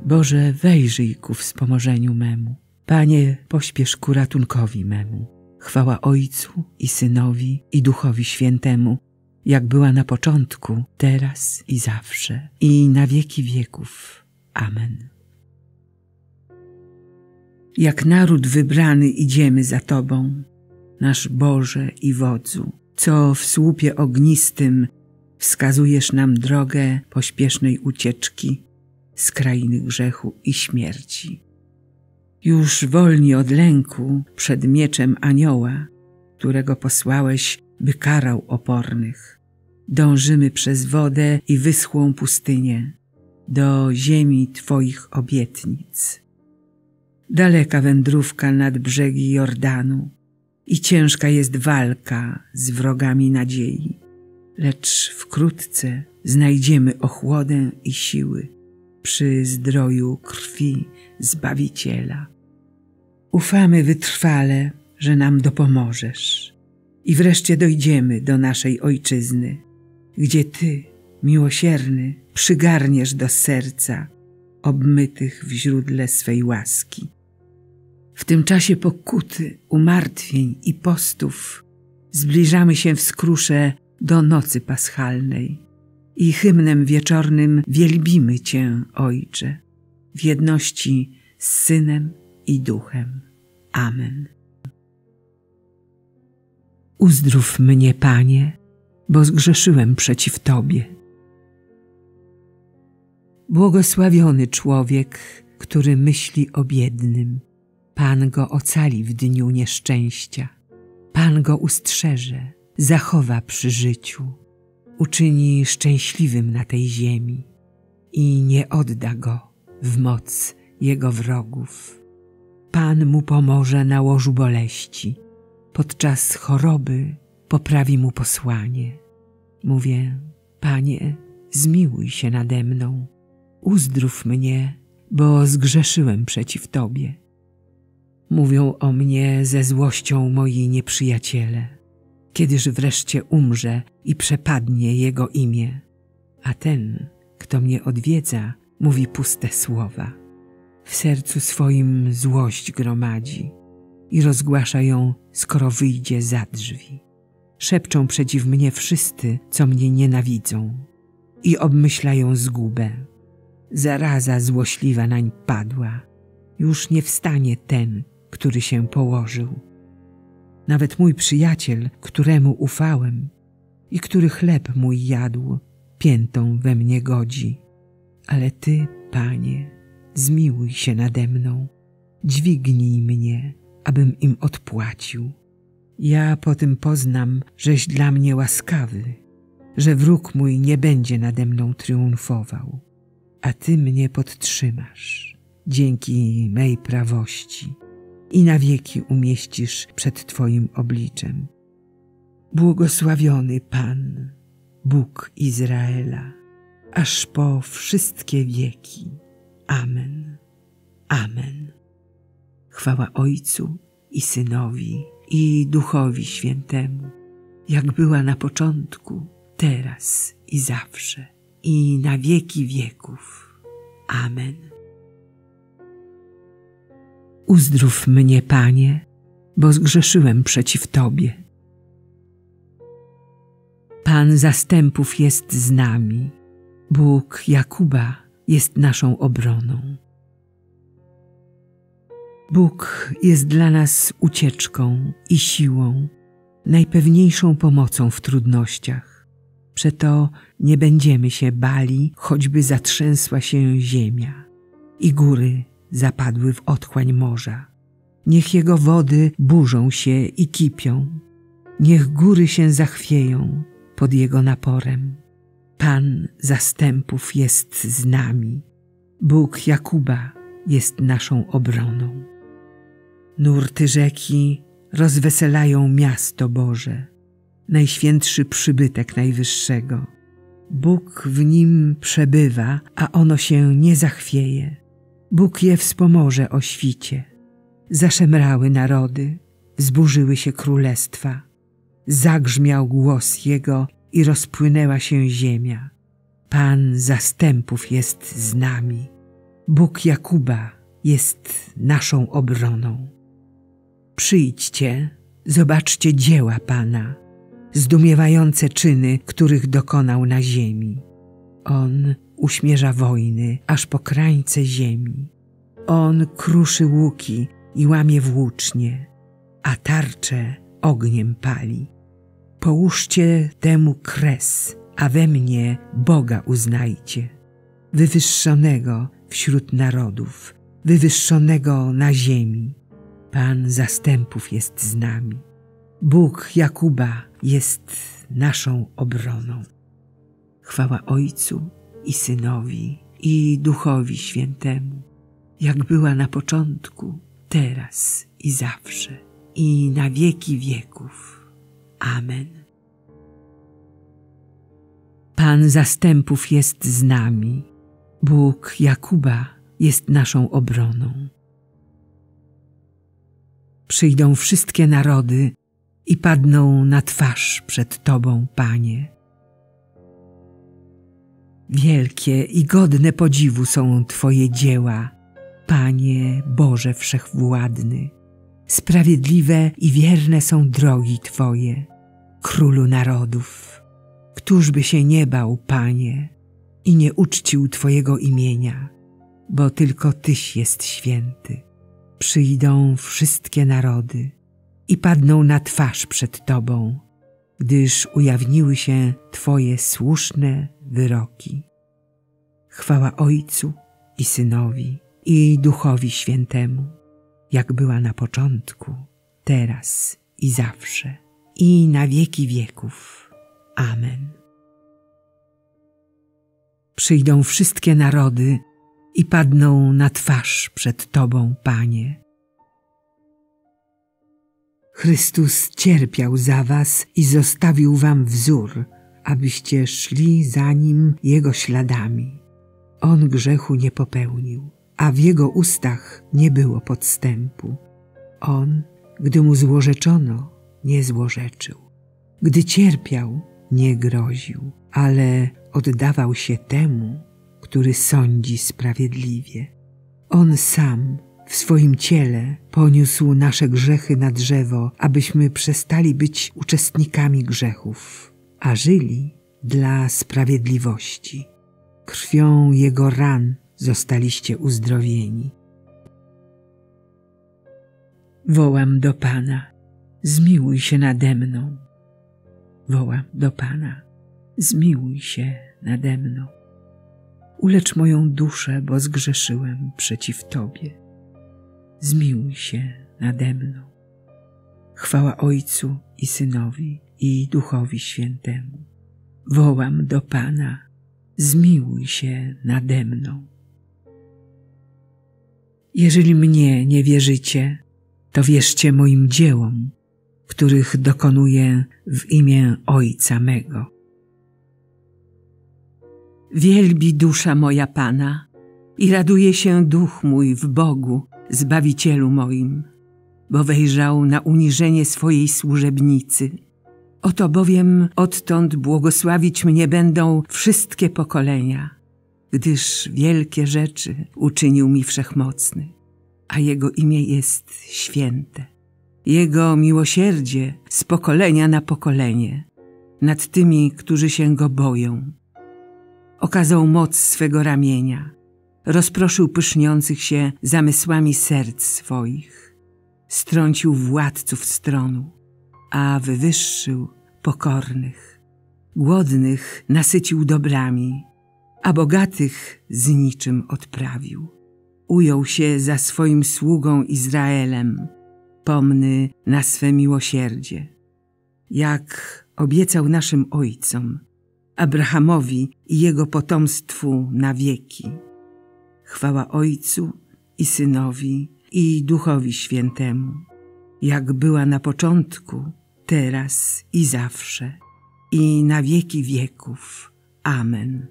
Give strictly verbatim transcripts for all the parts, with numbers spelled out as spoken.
Boże, wejrzyj ku wspomożeniu memu. Panie, pośpiesz ku ratunkowi memu. Chwała Ojcu i Synowi i Duchowi Świętemu, jak była na początku, teraz i zawsze, i na wieki wieków. Amen. Jak naród wybrany idziemy za Tobą, nasz Boże i Wodzu, co w słupie ognistym wskazujesz nam drogę pośpiesznej ucieczki z krainy grzechu i śmierci. Już wolni od lęku przed mieczem anioła, którego posłałeś, by karał opornych, dążymy przez wodę i wyschłą pustynię do ziemi Twoich obietnic. Daleka wędrówka nad brzegi Jordanu i ciężka jest walka z wrogami nadziei, lecz wkrótce znajdziemy ochłodę i siły przy zdroju krwi Zbawiciela. Ufamy wytrwale, że nam dopomożesz i wreszcie dojdziemy do naszej Ojczyzny, gdzie Ty, miłosierny, przygarniesz do serca obmytych w źródle swej łaski. W tym czasie pokuty, umartwień i postów zbliżamy się w skrusze do nocy paschalnej i hymnem wieczornym wielbimy Cię, Ojcze, w jedności z Synem i Duchem. Amen. Uzdrów mnie, Panie, bo zgrzeszyłem przeciw Tobie. Błogosławiony człowiek, który myśli o biednym. Pan go ocali w dniu nieszczęścia. Pan go ustrzeże, zachowa przy życiu, uczyni szczęśliwym na tej ziemi i nie odda go w moc jego wrogów. Pan mu pomoże na łożu boleści, podczas choroby poprawi mu posłanie. Mówię, Panie, zmiłuj się nade mną, uzdrów mnie, bo zgrzeszyłem przeciw Tobie. Mówią o mnie ze złością moi nieprzyjaciele, kiedyż wreszcie umrze i przepadnie Jego imię. A ten, kto mnie odwiedza, mówi puste słowa. W sercu swoim złość gromadzi i rozgłasza ją, skoro wyjdzie za drzwi. Szepczą przeciw mnie wszyscy, co mnie nienawidzą i obmyślają zgubę. Zaraza złośliwa nań padła. Już nie wstanie ten, który się położył. Nawet mój przyjaciel, któremu ufałem i który chleb mój jadł, piętą we mnie godzi. Ale Ty, Panie, zmiłuj się nade mną, dźwignij mnie, abym im odpłacił. Ja po tym poznam, żeś dla mnie łaskawy, że wróg mój nie będzie nade mną triumfował, a Ty mnie podtrzymasz dzięki mej prawości i na wieki umieścisz przed Twoim obliczem. Błogosławiony Pan, Bóg Izraela, aż po wszystkie wieki. Amen. Amen. Chwała Ojcu i Synowi i Duchowi Świętemu, jak była na początku, teraz i zawsze, i na wieki wieków. Amen. Uzdrów mnie, Panie, bo zgrzeszyłem przeciw Tobie. Pan zastępów jest z nami, Bóg Jakuba jest naszą obroną. Bóg jest dla nas ucieczką i siłą, najpewniejszą pomocą w trudnościach. Przeto nie będziemy się bali, choćby zatrzęsła się ziemia i góry zapadły w otchłań morza. Niech jego wody burzą się i kipią, niech góry się zachwieją pod jego naporem. Pan zastępów jest z nami, Bóg Jakuba jest naszą obroną. Nurty rzeki rozweselają miasto Boże, najświętszy przybytek Najwyższego. Bóg w nim przebywa, a ono się nie zachwieje. Bóg je wspomoże o świcie. Zaszemrały narody, zburzyły się królestwa. Zagrzmiał głos Jego i rozpłynęła się ziemia. Pan zastępów jest z nami, Bóg Jakuba jest naszą obroną. Przyjdźcie, zobaczcie dzieła Pana, zdumiewające czyny, których dokonał na ziemi. On uśmierza wojny aż po krańce ziemi. On kruszy łuki i łamie włócznie, a tarcze ogniem pali. Połóżcie temu kres, a we mnie Boga uznajcie, wywyższonego wśród narodów, wywyższonego na ziemi. Pan zastępów jest z nami. Bóg Jakuba jest naszą obroną. Chwała Ojcu i Synowi, i Duchowi Świętemu, jak była na początku, teraz i zawsze, i na wieki wieków. Amen. Pan zastępów jest z nami. Bóg Jakuba jest naszą obroną. Przyjdą wszystkie narody i padną na twarz przed Tobą, Panie. Wielkie i godne podziwu są Twoje dzieła, Panie Boże Wszechwładny. Sprawiedliwe i wierne są drogi Twoje, Królu narodów. Któż by się nie bał, Panie, i nie uczcił Twojego imienia, bo tylko Tyś jest święty. Przyjdą wszystkie narody i padną na twarz przed Tobą, gdyż ujawniły się Twoje słuszne wyroki. Chwała Ojcu i Synowi, i Duchowi Świętemu, jak była na początku, teraz i zawsze, i na wieki wieków. Amen. Przyjdą wszystkie narody i padną na twarz przed Tobą, Panie. Chrystus cierpiał za was i zostawił wam wzór, abyście szli za Nim Jego śladami. On grzechu nie popełnił, a w Jego ustach nie było podstępu. On, gdy Mu złorzeczono, nie złorzeczył. Gdy cierpiał, nie groził, ale oddawał się temu, który sądzi sprawiedliwie. On sam w swoim ciele poniósł nasze grzechy na drzewo, abyśmy przestali być uczestnikami grzechów, a żyli dla sprawiedliwości. Krwią Jego ran zostaliście uzdrowieni. Wołam do Pana, zmiłuj się nade mną. Wołam do Pana, zmiłuj się nade mną. Ulecz moją duszę, bo zgrzeszyłem przeciw Tobie. Zmiłuj się nade mną. Chwała Ojcu i Synowi, i Duchowi Świętemu. Wołam do Pana, zmiłuj się nade mną. Jeżeli mnie nie wierzycie, to wierzcie moim dziełom, których dokonuję w imię Ojca mego. Wielbi dusza moja Pana i raduje się duch mój w Bogu, Zbawicielu moim, bo wejrzał na uniżenie swojej służebnicy. Oto bowiem odtąd błogosławić mnie będą wszystkie pokolenia, gdyż wielkie rzeczy uczynił mi Wszechmocny, a Jego imię jest święte. Jego miłosierdzie z pokolenia na pokolenie nad tymi, którzy się Go boją. Okazał moc swego ramienia, rozproszył pyszniących się zamysłami serc swoich, strącił władców stronu, a wywyższył pokornych. Głodnych nasycił dobrami, a bogatych z niczym odprawił. Ujął się za swoim sługą Izraelem, pomny na swe miłosierdzie, jak obiecał naszym ojcom, Abrahamowi i jego potomstwu na wieki. Chwała Ojcu i Synowi, i Duchowi Świętemu, jak była na początku, teraz i zawsze, i na wieki wieków. Amen.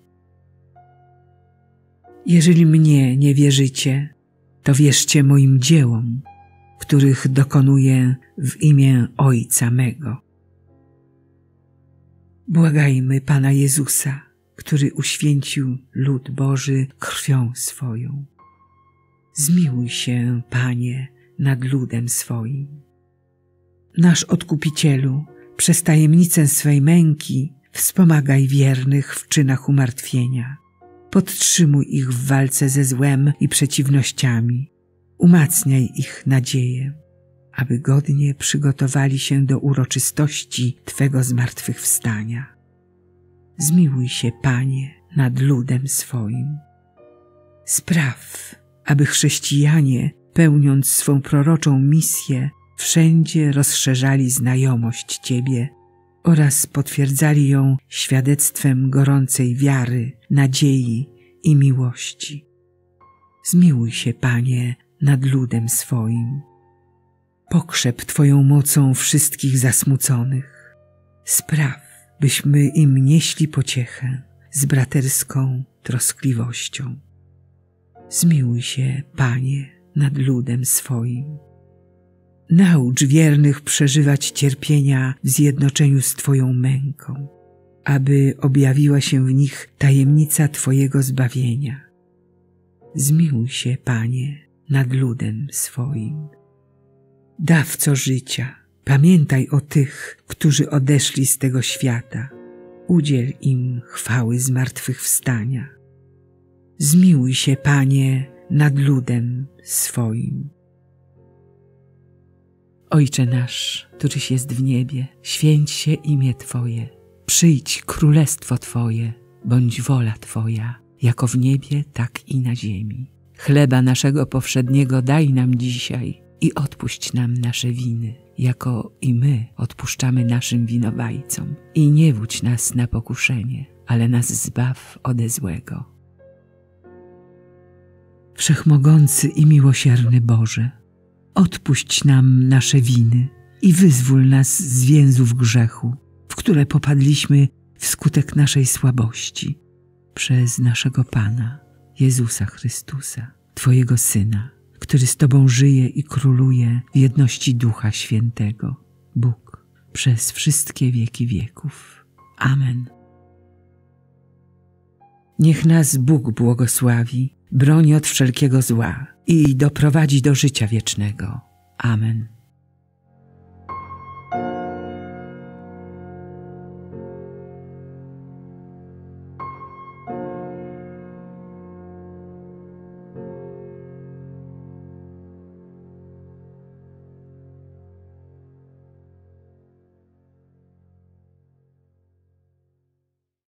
Jeżeli mnie nie wierzycie, to wierzcie moim dziełom, których dokonuję w imię Ojca mego. Błagajmy Pana Jezusa, który uświęcił lud Boży krwią swoją. Zmiłuj się, Panie, nad ludem swoim. Nasz Odkupicielu, przez tajemnicę swej męki wspomagaj wiernych w czynach umartwienia. Podtrzymuj ich w walce ze złem i przeciwnościami. Umacniaj ich nadzieję, aby godnie przygotowali się do uroczystości Twego zmartwychwstania. Zmiłuj się, Panie, nad ludem swoim. Spraw, aby chrześcijanie, pełniąc swą proroczą misję, wszędzie rozszerzali znajomość Ciebie oraz potwierdzali ją świadectwem gorącej wiary, nadziei i miłości. Zmiłuj się, Panie, nad ludem swoim. Pokrzep Twoją mocą wszystkich zasmuconych. Spraw, byśmy im nieśli pociechę z braterską troskliwością. Zmiłuj się, Panie, nad ludem swoim. Naucz wiernych przeżywać cierpienia w zjednoczeniu z Twoją męką, aby objawiła się w nich tajemnica Twojego zbawienia. Zmiłuj się, Panie, nad ludem swoim. Dawco życia, pamiętaj o tych, którzy odeszli z tego świata. Udziel im chwały zmartwychwstania. Zmiłuj się, Panie, nad ludem swoim. Ojcze nasz, któryś jest w niebie, święć się imię Twoje. Przyjdź królestwo Twoje, bądź wola Twoja, jako w niebie, tak i na ziemi. Chleba naszego powszedniego daj nam dzisiaj i odpuść nam nasze winy, jako i my odpuszczamy naszym winowajcom. I nie wódź nas na pokuszenie, ale nas zbaw ode złego. Wszechmogący i miłosierny Boże, odpuść nam nasze winy i wyzwól nas z więzów grzechu, w które popadliśmy wskutek naszej słabości, przez naszego Pana, Jezusa Chrystusa, Twojego Syna, który z Tobą żyje i króluje w jedności Ducha Świętego, Bóg, przez wszystkie wieki wieków. Amen. Niech nas Bóg błogosławi, broni od wszelkiego zła i doprowadzi do życia wiecznego. Amen.